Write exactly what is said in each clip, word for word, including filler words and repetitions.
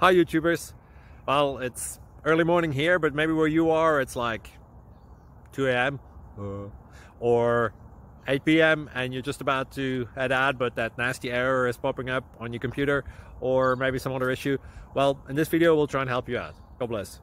Hi YouTubers. Well, it's early morning here, but maybe where you are it's like two A M uh, or eight P M and you're just about to head out, but that nasty error is popping up on your computer, or maybe some other issue. Well, in this video we'll try and help you out. God bless.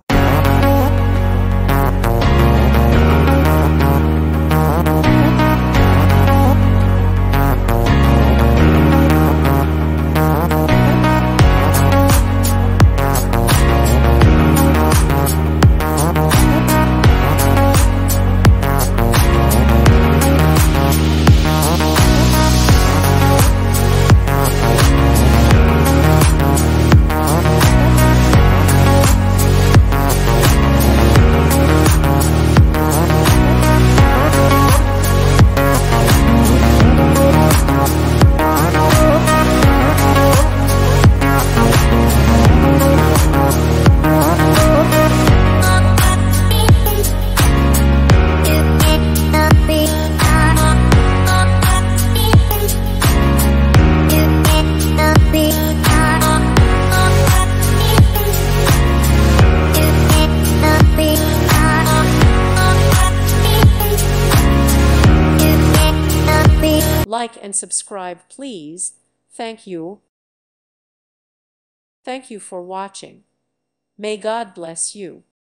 Like and subscribe, please. Thank you. Thank you for watching. May God bless you.